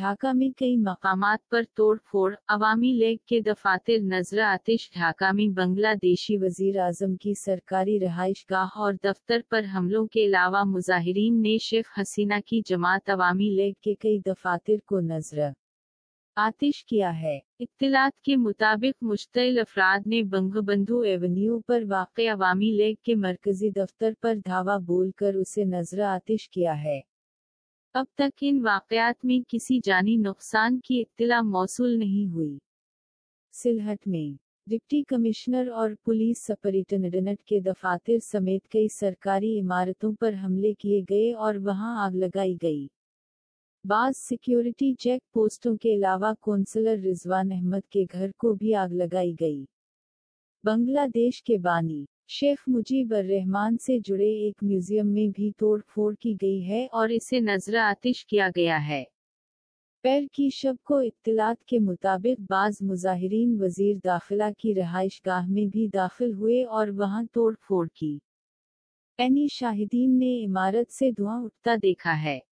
ढाका में कई मकामात पर तोड़ फोड़, अवामी लीग के दफातर नजर आतिश। ढाका में बांग्लादेशी वजीर आजम की सरकारी रहायशगाह और दफ्तर पर हमलों के अलावा मुजाहिरीन ने शेख हसीना की जमात अवामी लीग के कई दफातर को नजर आतिश किया है। इत्तलात के मुताबिक मुश्तइल अफराद ने बंगबंधु एवेन्यू पर वाक़े अवामी लीग के मरकजी दफ्तर पर धावा बोलकर उसे नजर आतिश किया है। अब तक इन वाक़यात में किसी जानी नुकसान की इत्तला मौसूल नहीं हुई। सिलहट में डिप्टी कमिश्नर और पुलिस सुपरिटेंडेंट के दफातर समेत कई सरकारी इमारतों पर हमले किए गए और वहां आग लगाई गई। बाज़ सिक्योरिटी चेक पोस्टों के अलावा कौंसलर रिजवान अहमद के घर को भी आग लगाई गई। बांग्लादेश के बानी शेख मुजीब उर रहमान से जुड़े एक म्यूजियम में भी तोड़ फोड़ की गई है और इसे नजर आतिश किया गया है। पैर की शब को इत्तलात के मुताबिक बाज़ मुजाहिरीन वजीर दाखिला की रहायशगाह में भी दाखिल हुए और वहां तोड़ फोड़ की। शाहिदीन ने इमारत से धुआं उठता देखा है।